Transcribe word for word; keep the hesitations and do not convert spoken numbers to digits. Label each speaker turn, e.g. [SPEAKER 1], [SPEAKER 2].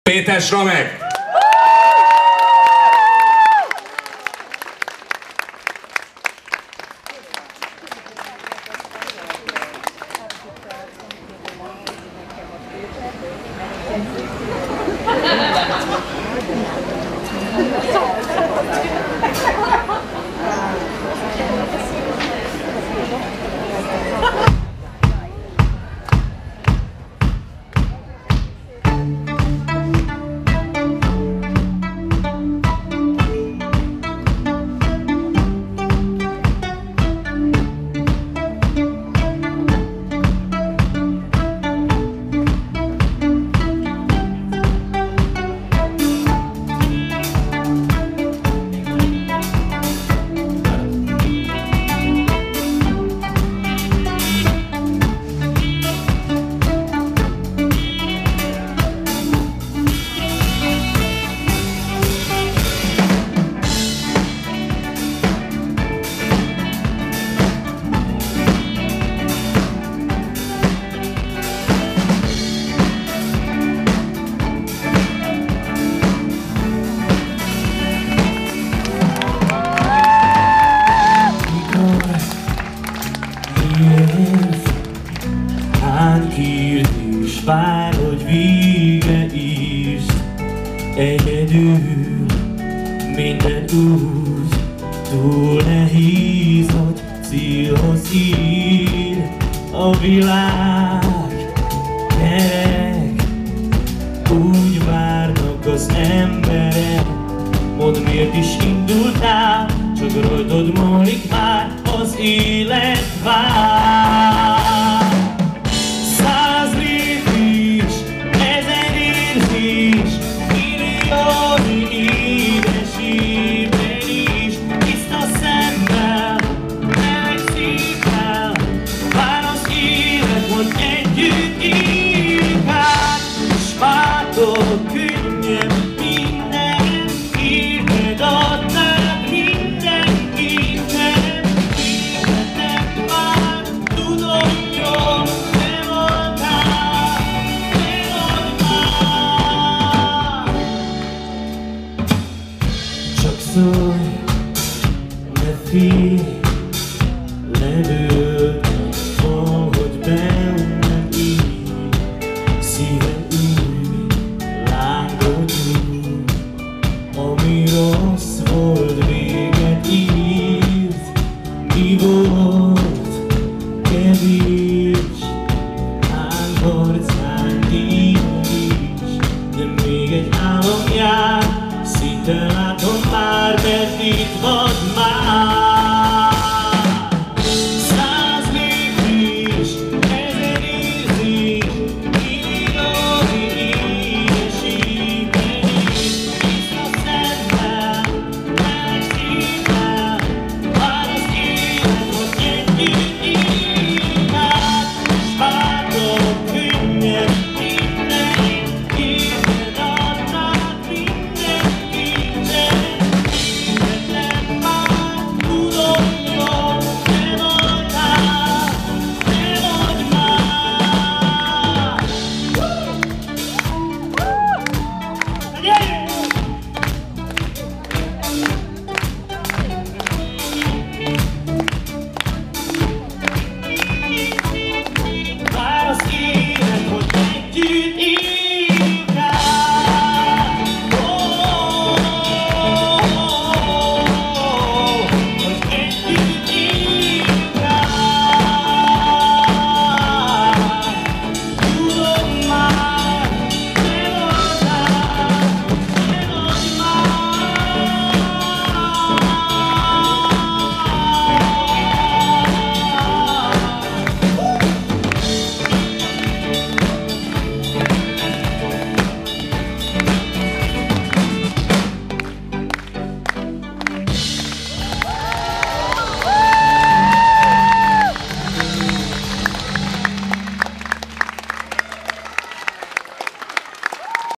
[SPEAKER 1] Péter Sramek!
[SPEAKER 2] Átírd és vár, hogy vége írd. Egyedül minden út túl nehéz, hogy célhoz ír. A világ kerek, úgy várnak az emberek. Mondd, miért is indultál, csak rajtad múlik már az élet vár. Száz lépés, ezer érzés, milliónyi édes évben is. Tiszta szemmel, meleg szívvel, vár az élet, hogy együtt éljünk át. S vártok könnyen minden, érted adnád minden éppen. Életem már, tudom jól, te voltál, te vagy már. Csak szólj, ne félj, ledőltem, hogy bennem így. Szívem új, lángot nyújt, ami rossz volt, véget írt. Mi volt kevés, állarcán is, de még egy álom jár. Szinte látom már, mert itt vagy már.